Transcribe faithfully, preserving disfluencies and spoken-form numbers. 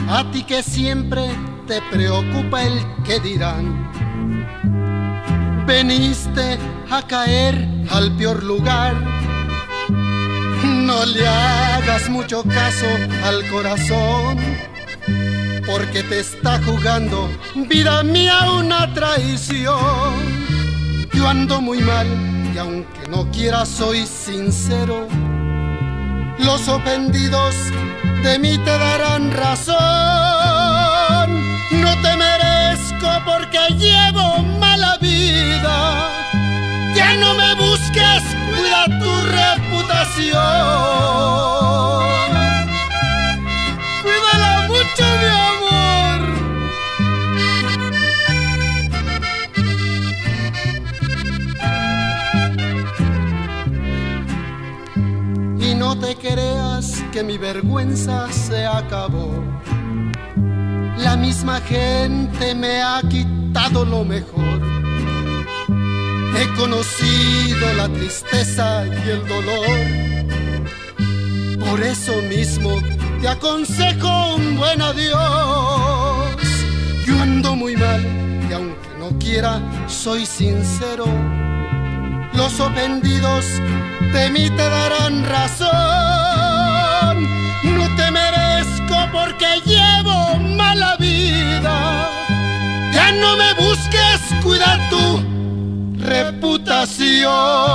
A ti que siempre te preocupa el qué dirán, veniste a caer al peor lugar. No le hagas mucho caso al corazón, porque te está jugando, vida mía, una traición. Yo ando muy mal y aunque no quiera soy sincero. Los ofendidos de mí te darán razón. No te merezco porque llevo mala vida. Ya no me busques, cuida tu reputación. Cuídala mucho, mi amor. Y no te creas que mi vergüenza se acabó. La misma gente me ha quitado lo mejor. He conocido la tristeza y el dolor. Por eso mismo te aconsejo un buen adiós. Yo ando muy mal y aunque no quiera soy sincero. Los ofendidos de mí te darán razón. No te merezco porque llevo mala vida. Ya no me busques, cuida tu reputación.